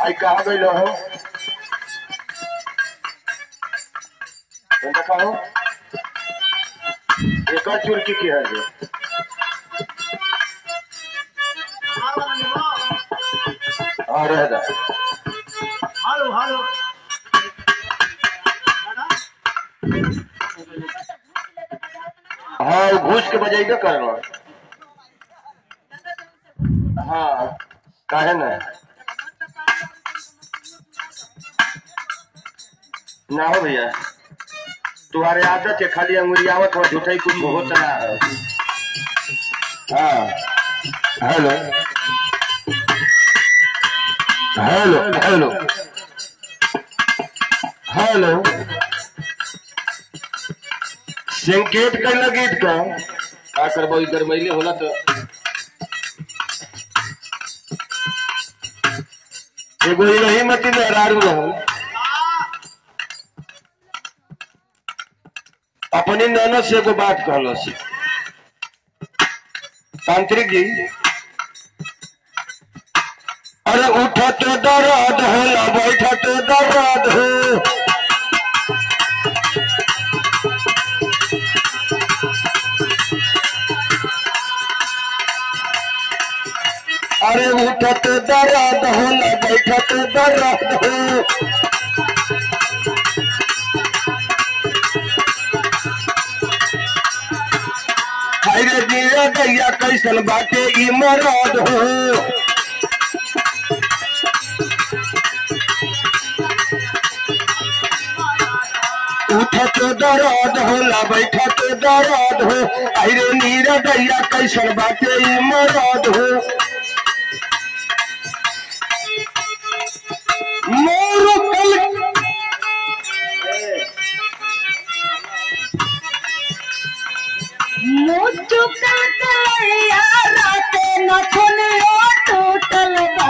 आई कहा गई लो हो कहो एक चुरकी की है जो हाँ रहेगा हेलो हेलो हाँ घूस के बजाइबे करना हाँ काहे ना हो भैया तुम्हारे आदत है खाली अंगुरियावत और झूठा ही कुछ होता है। हाँ हेलो हेलो हेलो हेलो संकेत कर लगी का करबो गरमैले होला तो एगो नहीं मत हरारू रहो अपनी ननद से एगो बात कहलो से तांत्रिक जी अरे उठा तो दर्द होला बैठा तो दर्द हो अरे उठा तो दर्द होला बैठा तो दर्द हो अरे दिया दैया कैसन बाटे ई मरद हो उठत दर्द होला बैठत दर्द हो अरे नीरा दैया कैसन बाटे ई मरद हो मोर कल मुझुकल कलैया राते नथुनियो टूटल बा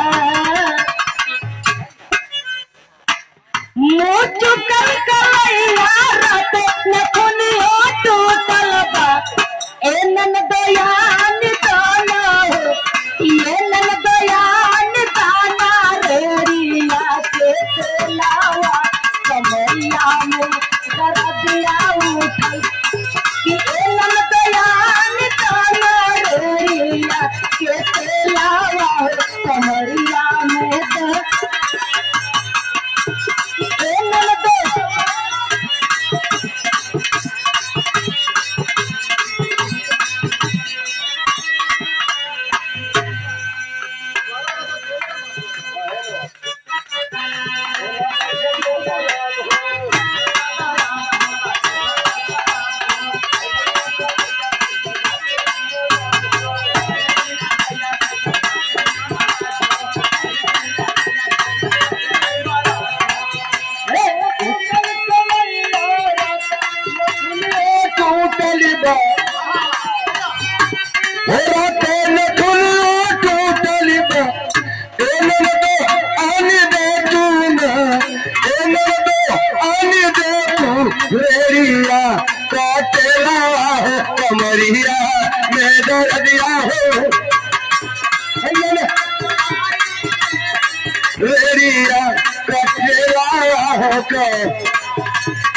मुझुकल कलैया राते नथुनियो टूटल बा ए नन दयान दाना हो ये नन दयान दाना रेड़िया के लावा कमरिया में दर्दिया उठल कि ए नन दयान दाना रेड़िया के लावा कमरिया में ए नन कमरिया में दर्दिया हो रेड़िया कटेला हो